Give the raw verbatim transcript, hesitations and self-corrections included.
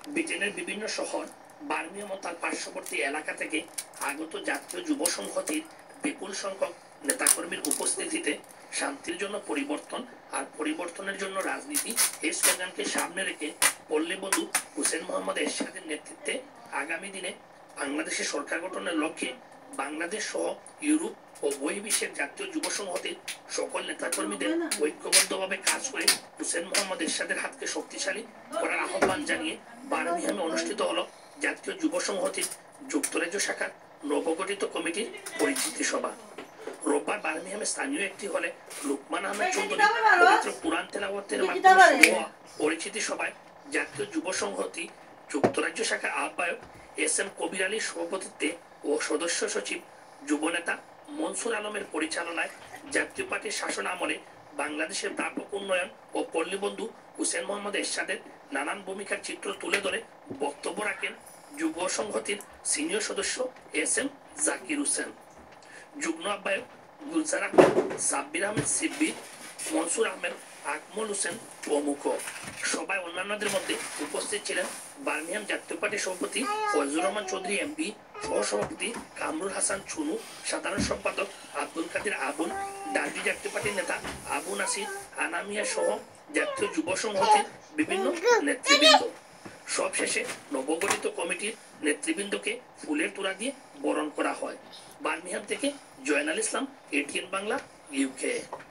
ব্রিটেনের বিভিন্ন শহর বার্মিংহাম ও তার পার্শ্ববর্তী এলাকা থেকে আগত জাতীয় যুব সংহতির বিপুল সংখ্যক নেতাকর্মীর উপস্থিতিতে শান্তির জন্য পরিবর্তন আর পরিবর্তনের জন্য রাজনীতি এই স্লোগানকে সামনে রেখে পল্লীবধূ হুসেন মোহাম্মদ এরশাদের নেতৃত্বে আগামী দিনে বাংলাদেশের সরকার গঠনের লক্ষ্যে বাংলাদেশ সহ ইউরোপ ও বহির্বিশ্বের জাতীয় যুব সংহতির সকল নেতাকর্মীদের ঐক্যবদ্ধভাবে কাজ করে হুসেন মোহাম্মদ এরশাদের হাতকে শক্তিশালী করার আহ্বান জানিয়ে বার্মিংহামে অনুষ্ঠিত হলো জাতীয় যুব সংহতির যুক্তরাজ্য শাখার নবগঠিত কমিটির পরিচিতি সভা। রোববার বার্মিংহামে স্থানীয় একটি হলে লুকমান আহমেদ চৌধুরী পবিত্র কুরআন তেলাওয়াতের মাধ্যমে শুরু হওয়া পরিচিতি সভায় জাতীয় যুব সংহতি যুক্তরাজ্য শাখার আহ্বায়ক এস এম কবির আলীর সভাপতিত্বে ও সদস্য সচিব যুবনেতা মনসুর আলমের পরিচালনায় জাতীয় পার্টির শাসন আমলে বাংলাদেশের ব্যাপক উন্নয়ন ও পল্লীবন্ধু হুসেন মোহাম্মদ এরশাদের নানান ভূমিকার চিত্র তুলে ধরে বক্তব্য রাখেন যুব সংহতির সিনিয়র সদস্য এস এম জাকির হোসেন, যুগ্ম আহ্বায়ক গুলজার আহমেদ, সাব্বির আহমেদ সিব্বি, মনসুর আহমেদ, আকমল হোসেন প্রমুখ। সবাই অন্যান্যদের মধ্যে উপস্থিত ছিলেন বার্মিংহাম জাতীয় পার্টির সভাপতি ফজলুর রহমান চৌধুরী এমপি, সহসভাপতি কামরুল হাসান চুনু, সাধারণ সম্পাদক আব্দুল কাদের আবুল, ডার্বি জাতীয় পার্টির নেতা আবু নাসির আনামিয়া সহ জাতীয় যুব সংহতির বিভিন্ন নেতৃবৃন্দ। সবশেষে নবগঠিত কমিটির নেতৃবৃন্দকে ফুলের তোড়া দিয়ে বরণ করা হয়। বার্মিংহাম থেকে জয়নাল ইসলাম, এটিএন বাংলা, ইউকে।